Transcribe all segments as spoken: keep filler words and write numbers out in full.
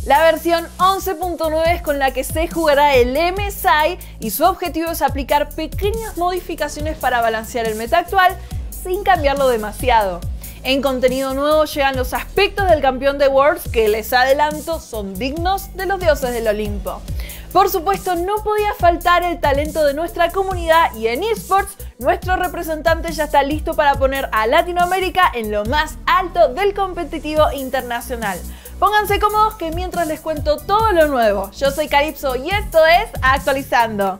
La versión once punto nueve es con la que se jugará el M S I y su objetivo es aplicar pequeñas modificaciones para balancear el meta actual sin cambiarlo demasiado. En contenido nuevo llegan los aspectos del campeón de Worlds que, les adelanto, son dignos de los dioses del Olimpo. Por supuesto, no podía faltar el talento de nuestra comunidad y en eSports, nuestro representante ya está listo para poner a Latinoamérica en lo más alto del competitivo internacional. Pónganse cómodos que mientras les cuento todo lo nuevo. Yo soy Calypso y esto es Actualizando.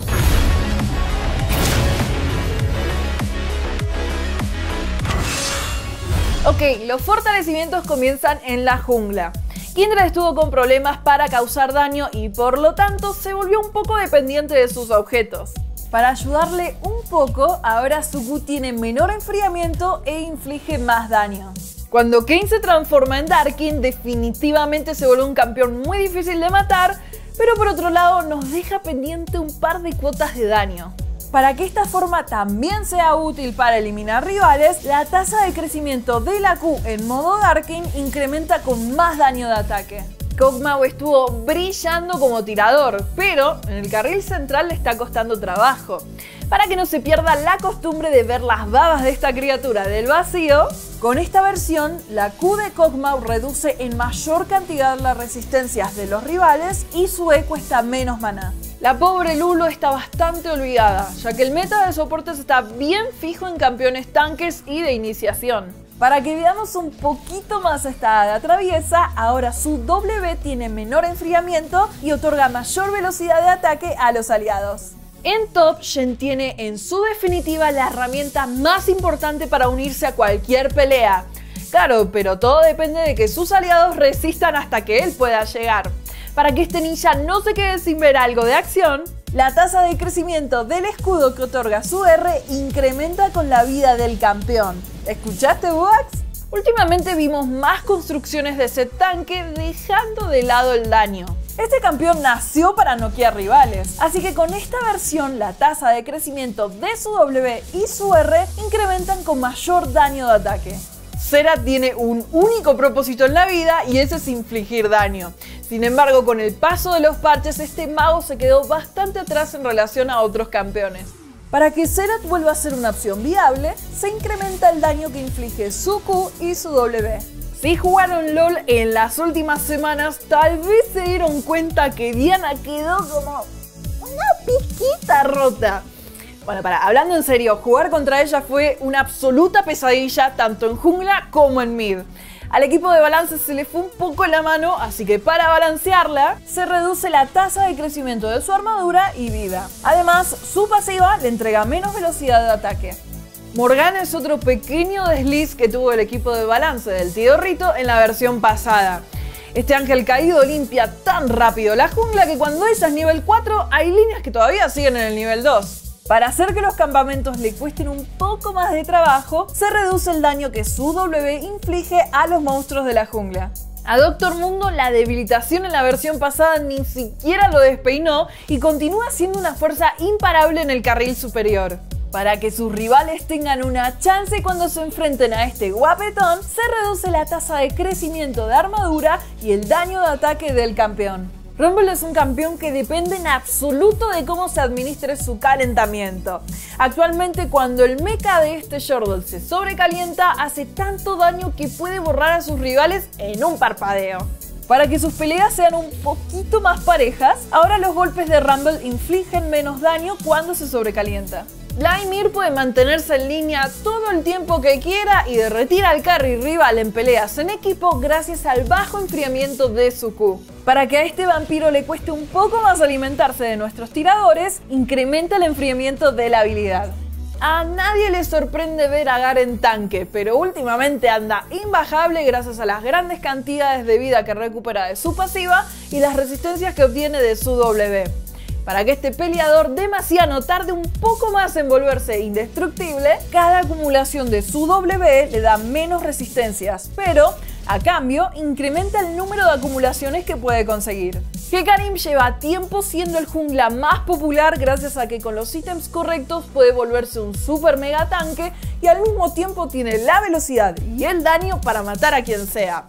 Ok, los fortalecimientos comienzan en la jungla. Kindred estuvo con problemas para causar daño y por lo tanto se volvió un poco dependiente de sus objetos. Para ayudarle un poco, ahora su Q tiene menor enfriamiento e inflige más daño. Cuando Kayn se transforma en Darkin, definitivamente se vuelve un campeón muy difícil de matar, pero por otro lado nos deja pendiente un par de cuotas de daño. Para que esta forma también sea útil para eliminar rivales, la tasa de crecimiento de la Q en modo Darkin incrementa con más daño de ataque. Kog'Maw estuvo brillando como tirador, pero en el carril central le está costando trabajo. Para que no se pierda la costumbre de ver las babas de esta criatura del vacío, con esta versión la Q de Kog'Maw reduce en mayor cantidad las resistencias de los rivales y su E cuesta menos maná. La pobre Lulu está bastante olvidada, ya que el meta de soportes está bien fijo en campeones tanques y de iniciación. Para que veamos un poquito más esta hada traviesa, ahora su W tiene menor enfriamiento y otorga mayor velocidad de ataque a los aliados. En top, Shen tiene en su definitiva la herramienta más importante para unirse a cualquier pelea. Claro, pero todo depende de que sus aliados resistan hasta que él pueda llegar. Para que este ninja no se quede sin ver algo de acción, la tasa de crecimiento del escudo que otorga su R incrementa con la vida del campeón. ¿Escuchaste, Buax? Últimamente vimos más construcciones de ese tanque dejando de lado el daño. Este campeón nació para noquear rivales, así que con esta versión la tasa de crecimiento de su W y su R incrementan con mayor daño de ataque. Xerath tiene un único propósito en la vida y ese es infligir daño. Sin embargo, con el paso de los parches, este mago se quedó bastante atrás en relación a otros campeones. Para que Xerath vuelva a ser una opción viable, se incrementa el daño que inflige su Q y su W. Si jugaron LOL en las últimas semanas, tal vez se dieron cuenta que Diana quedó como una piquita rota. Bueno, para, hablando en serio, jugar contra ella fue una absoluta pesadilla tanto en jungla como en mid. Al equipo de balance se le fue un poco la mano, así que para balancearla se reduce la tasa de crecimiento de su armadura y vida. Además, su pasiva le entrega menos velocidad de ataque. Morgana es otro pequeño desliz que tuvo el equipo de balance del tío Rito en la versión pasada. Este ángel caído limpia tan rápido la jungla que cuando ella es nivel cuatro hay líneas que todavía siguen en el nivel dos. Para hacer que los campamentos le cuesten un poco más de trabajo, se reduce el daño que su W inflige a los monstruos de la jungla. A Doctor Mundo la debilitación en la versión pasada ni siquiera lo despeinó y continúa siendo una fuerza imparable en el carril superior. Para que sus rivales tengan una chance cuando se enfrenten a este guapetón, se reduce la tasa de crecimiento de armadura y el daño de ataque del campeón. Rumble es un campeón que depende en absoluto de cómo se administre su calentamiento. Actualmente, cuando el mecha de este Yordle se sobrecalienta, hace tanto daño que puede borrar a sus rivales en un parpadeo. Para que sus peleas sean un poquito más parejas, ahora los golpes de Rumble infligen menos daño cuando se sobrecalienta. La Ymir puede mantenerse en línea todo el tiempo que quiera y derretir al carry rival en peleas en equipo gracias al bajo enfriamiento de su Q. Para que a este vampiro le cueste un poco más alimentarse de nuestros tiradores, incrementa el enfriamiento de la habilidad. A nadie le sorprende ver a Garen tanque, pero últimamente anda imbajable gracias a las grandes cantidades de vida que recupera de su pasiva y las resistencias que obtiene de su W. Para que este peleador demasiado tarde un poco más en volverse indestructible, cada acumulación de su W le da menos resistencias, pero a cambio incrementa el número de acumulaciones que puede conseguir. Hecarim lleva tiempo siendo el jungla más popular gracias a que con los ítems correctos puede volverse un super mega tanque y al mismo tiempo tiene la velocidad y el daño para matar a quien sea.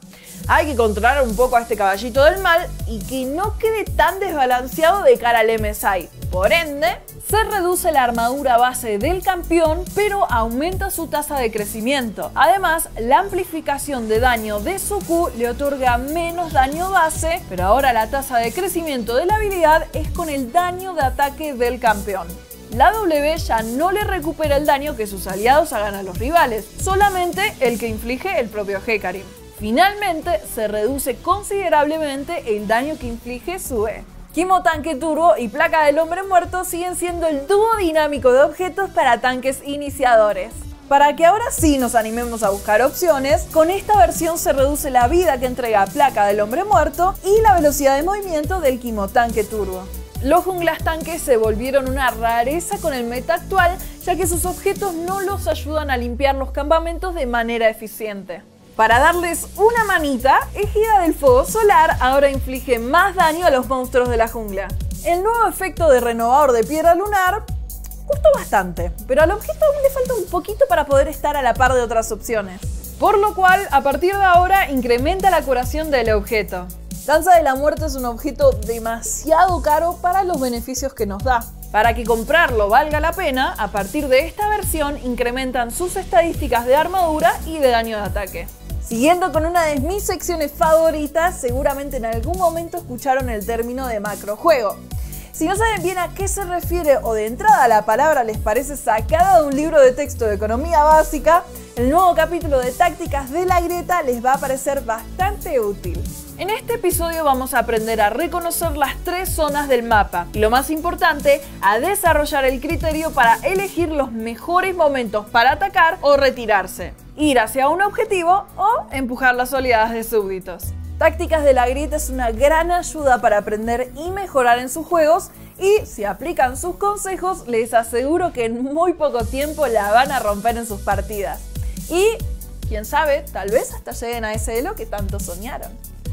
Hay que controlar un poco a este caballito del mal y que no quede tan desbalanceado de cara al M S I. Por ende, se reduce la armadura base del campeón, pero aumenta su tasa de crecimiento. Además, la amplificación de daño de su Q le otorga menos daño base, pero ahora la tasa de crecimiento de la habilidad es con el daño de ataque del campeón. La W ya no le recupera el daño que sus aliados hagan a los rivales, solamente el que inflige el propio Hecarim. Finalmente, se reduce considerablemente el daño que inflige su E. Quimo Tanque Turbo y Placa del Hombre Muerto siguen siendo el dúo dinámico de objetos para tanques iniciadores. Para que ahora sí nos animemos a buscar opciones, con esta versión se reduce la vida que entrega Placa del Hombre Muerto y la velocidad de movimiento del Quimo Tanque Turbo. Los junglas tanques se volvieron una rareza con el meta actual, ya que sus objetos no los ayudan a limpiar los campamentos de manera eficiente. Para darles una manita, Ejida del Fuego Solar ahora inflige más daño a los monstruos de la jungla. El nuevo efecto de renovador de piedra lunar gustó bastante, pero al objeto aún le falta un poquito para poder estar a la par de otras opciones. Por lo cual, a partir de ahora, incrementa la curación del objeto. Danza de la Muerte es un objeto demasiado caro para los beneficios que nos da. Para que comprarlo valga la pena, a partir de esta versión incrementan sus estadísticas de armadura y de daño de ataque. Siguiendo con una de mis secciones favoritas, seguramente en algún momento escucharon el término de macrojuego. Si no saben bien a qué se refiere o de entrada la palabra les parece sacada de un libro de texto de economía básica, el nuevo capítulo de tácticas de la grieta les va a parecer bastante útil. En este episodio vamos a aprender a reconocer las tres zonas del mapa y, lo más importante, a desarrollar el criterio para elegir los mejores momentos para atacar o retirarse, ir hacia un objetivo o empujar las oleadas de súbditos. Tácticas de la Grieta es una gran ayuda para aprender y mejorar en sus juegos, y si aplican sus consejos les aseguro que en muy poco tiempo la van a romper en sus partidas. Y, quién sabe, tal vez hasta lleguen a ese elo que tanto soñaron.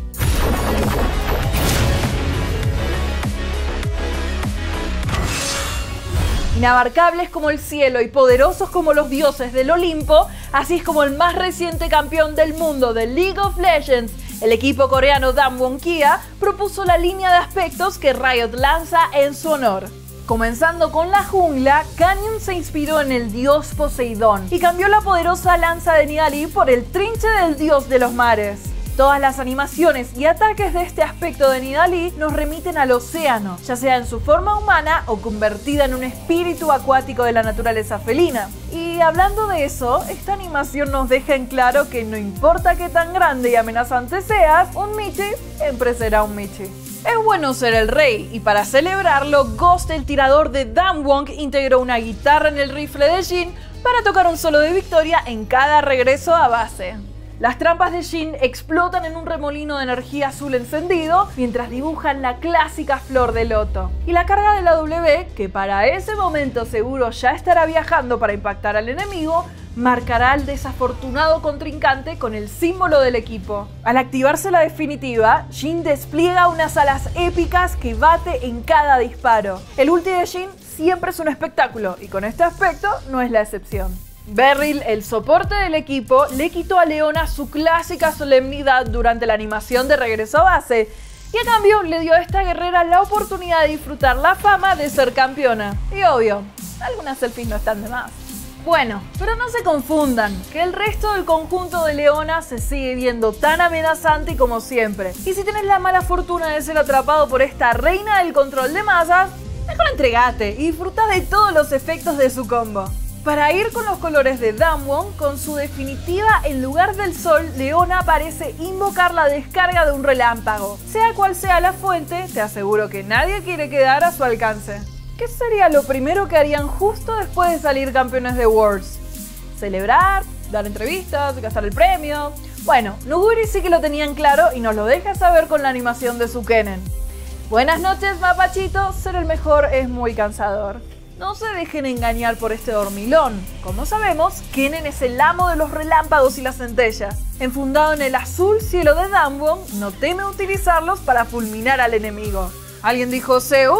Inabarcables como el cielo y poderosos como los dioses del Olimpo, así es como el más reciente campeón del mundo de League of Legends, el equipo coreano Damwon Kia, propuso la línea de aspectos que Riot lanza en su honor. Comenzando con la jungla, Canyon se inspiró en el dios Poseidón y cambió la poderosa lanza de Nidalee por el trinche del dios de los mares. Todas las animaciones y ataques de este aspecto de Nidalee nos remiten al océano, ya sea en su forma humana o convertida en un espíritu acuático de la naturaleza felina. Y hablando de eso, esta animación nos deja en claro que no importa qué tan grande y amenazante seas, un Michi siempre será un Michi. Es bueno ser el rey, y para celebrarlo, Ghost, el tirador de Damwon, integró una guitarra en el rifle de Jhin para tocar un solo de victoria en cada regreso a base. Las trampas de Jhin explotan en un remolino de energía azul encendido mientras dibujan la clásica flor de loto. Y la carga de la W, que para ese momento seguro ya estará viajando para impactar al enemigo, marcará al desafortunado contrincante con el símbolo del equipo. Al activarse la definitiva, Jhin despliega unas alas épicas que bate en cada disparo. El ulti de Jhin siempre es un espectáculo, y con este aspecto no es la excepción. Beryl, el soporte del equipo, le quitó a Leona su clásica solemnidad durante la animación de regreso a base, y a cambio le dio a esta guerrera la oportunidad de disfrutar la fama de ser campeona. Y obvio, algunas selfies no están de más. Bueno, pero no se confundan, que el resto del conjunto de Leona se sigue viendo tan amenazante como siempre. Y si tienes la mala fortuna de ser atrapado por esta reina del control de masas, mejor entregate y disfruta de todos los efectos de su combo. Para ir con los colores de Damwon, con su definitiva en lugar del sol, Leona parece invocar la descarga de un relámpago. Sea cual sea la fuente, te aseguro que nadie quiere quedar a su alcance. ¿Qué sería lo primero que harían justo después de salir campeones de Worlds? ¿Celebrar? ¿Dar entrevistas? ¿Gastar el premio? Bueno, Nuguri sí que lo tenían claro y nos lo deja saber con la animación de su Kennen. Buenas noches, mapachito, ser el mejor es muy cansador. No se dejen engañar por este dormilón. Como sabemos, Kennen es el amo de los relámpagos y las centellas. Enfundado en el azul cielo de Damwon, no teme utilizarlos para fulminar al enemigo. ¿Alguien dijo Zeus?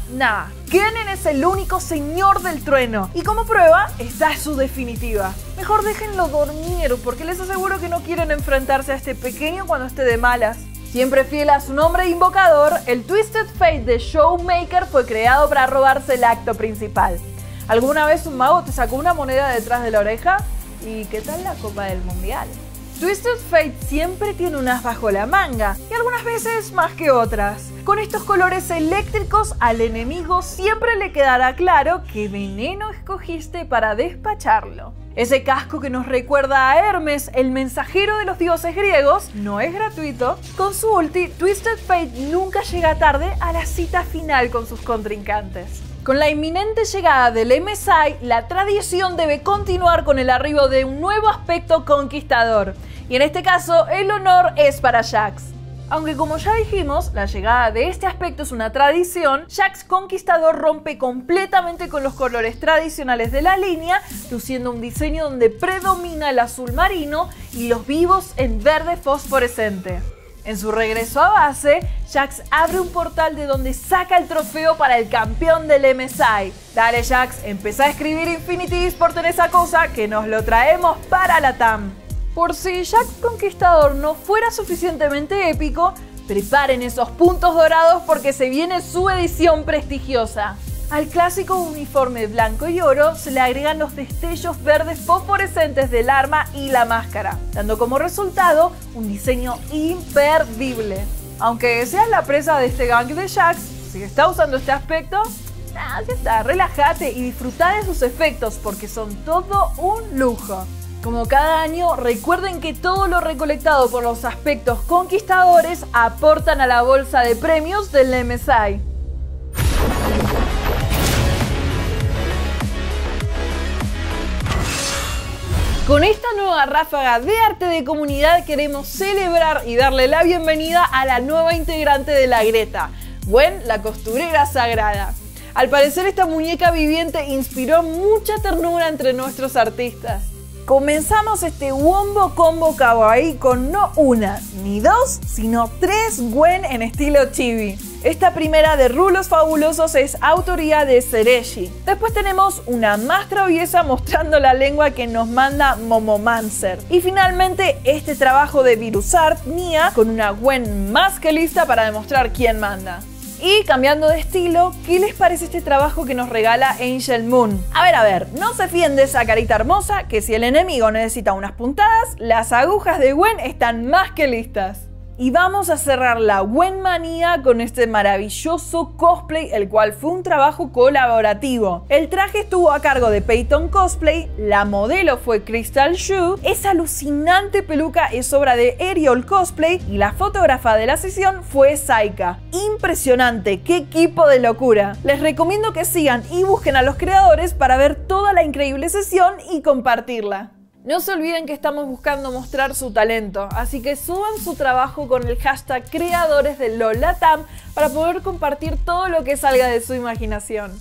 Nah, Kennen es el único señor del trueno y como prueba está su definitiva. Mejor déjenlo dormir porque les aseguro que no quieren enfrentarse a este pequeño cuando esté de malas. Siempre fiel a su nombre de invocador, el Twisted Fate de Showmaker fue creado para robarse el acto principal. ¿Alguna vez un mago te sacó una moneda detrás de la oreja? ¿Y qué tal la Copa del Mundial? Twisted Fate siempre tiene un as bajo la manga, y algunas veces más que otras. Con estos colores eléctricos al enemigo siempre le quedará claro qué veneno escogiste para despacharlo. Ese casco que nos recuerda a Hermes, el mensajero de los dioses griegos, no es gratuito. Con su ulti, Twisted Fate nunca llega tarde a la cita final con sus contrincantes. Con la inminente llegada del M S I, la tradición debe continuar con el arribo de un nuevo aspecto conquistador. Y en este caso, el honor es para Jax. Aunque como ya dijimos, la llegada de este aspecto es una tradición, Jax Conquistador rompe completamente con los colores tradicionales de la línea, luciendo un diseño donde predomina el azul marino y los vivos en verde fosforescente. En su regreso a base, Jax abre un portal de donde saca el trofeo para el campeón del M S I. Dale Jax, empezá a escribir Infinity Esports en esa cosa que nos lo traemos para la T A M. Por si Jax Conquistador no fuera suficientemente épico, preparen esos puntos dorados porque se viene su edición prestigiosa. Al clásico uniforme blanco y oro se le agregan los destellos verdes fosforescentes del arma y la máscara, dando como resultado un diseño imperdible. Aunque seas la presa de este gank de Jax, si está usando este aspecto, nah, ya está, relájate y disfruta de sus efectos porque son todo un lujo. Como cada año, recuerden que todo lo recolectado por los aspectos conquistadores aportan a la bolsa de premios del M S I. Con esta nueva ráfaga de arte de comunidad queremos celebrar y darle la bienvenida a la nueva integrante de la Greta, Gwen, la costurera sagrada. Al parecer esta muñeca viviente inspiró mucha ternura entre nuestros artistas. Comenzamos este Wombo Combo Kawaii con no una ni dos, sino tres Gwen en estilo chibi. Esta primera de Rulos Fabulosos es autoría de Sereshi. Después tenemos una más traviesa mostrando la lengua que nos manda Momomancer. Y finalmente este trabajo de Virusart Nia con una Gwen más que lista para demostrar quién manda. Y cambiando de estilo, ¿qué les parece este trabajo que nos regala Angel Moon? A ver, a ver, no se fíen de esa carita hermosa, que si el enemigo necesita unas puntadas, las agujas de Gwen están más que listas. Y vamos a cerrar la Gwen manía con este maravilloso cosplay, el cual fue un trabajo colaborativo. El traje estuvo a cargo de Peyton Cosplay, la modelo fue Crystal Shoe, esa alucinante peluca es obra de Ariel Cosplay y la fotógrafa de la sesión fue Saika. Impresionante, qué equipo de locura. Les recomiendo que sigan y busquen a los creadores para ver toda la increíble sesión y compartirla. No se olviden que estamos buscando mostrar su talento, así que suban su trabajo con el hashtag creadores de LOL Latam para poder compartir todo lo que salga de su imaginación.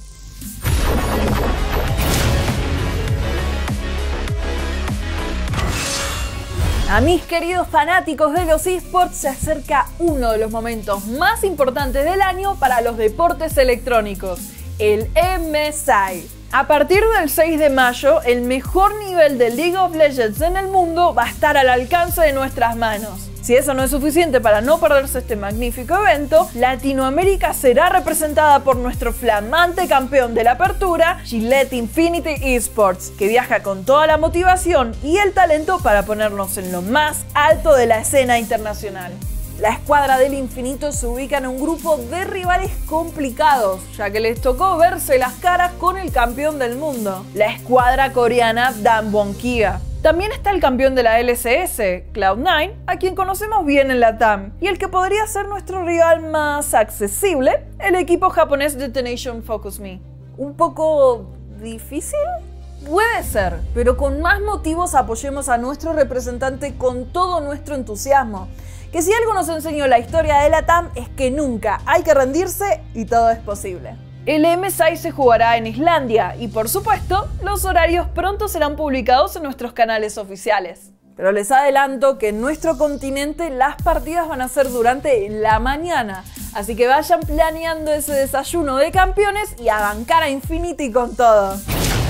A mis queridos fanáticos de los esports, se acerca uno de los momentos más importantes del año para los deportes electrónicos, el M S I. A partir del seis de mayo, el mejor nivel de League of Legends en el mundo va a estar al alcance de nuestras manos. Si eso no es suficiente para no perderse este magnífico evento, Latinoamérica será representada por nuestro flamante campeón de la apertura, Gillette Infinity Esports, que viaja con toda la motivación y el talento para ponernos en lo más alto de la escena internacional. La escuadra del infinito se ubica en un grupo de rivales complicados, ya que les tocó verse las caras con el campeón del mundo, la escuadra coreana Damwon Kia. También está el campeón de la L C S, Cloud nueve, a quien conocemos bien en la T A M, y el que podría ser nuestro rival más accesible, el equipo japonés Detonation Focus Me. ¿Un poco difícil? Puede ser, pero con más motivos apoyemos a nuestro representante con todo nuestro entusiasmo. Que si algo nos enseñó la historia de la T A M es que nunca hay que rendirse y todo es posible. El M S I se jugará en Islandia y por supuesto los horarios pronto serán publicados en nuestros canales oficiales. Pero les adelanto que en nuestro continente las partidas van a ser durante la mañana. Así que vayan planeando ese desayuno de campeones y a bancar a Infinity con todo.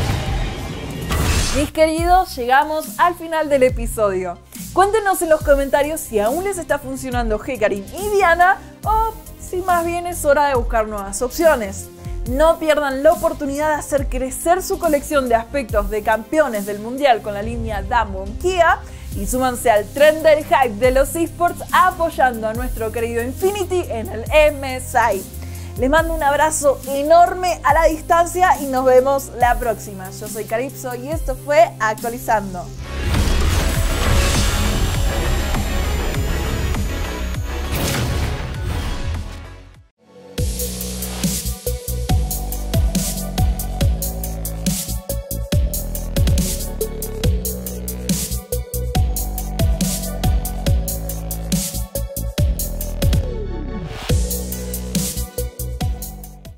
Mis queridos, llegamos al final del episodio. Cuéntenos en los comentarios si aún les está funcionando Hecarim y Diana o si más bien es hora de buscar nuevas opciones. No pierdan la oportunidad de hacer crecer su colección de aspectos de campeones del mundial con la línea Damwon Kia y súmanse al tren del hype de los esports apoyando a nuestro querido Infinity en el M S I. Les mando un abrazo enorme a la distancia y nos vemos la próxima. Yo soy Calypso y esto fue Actualizando.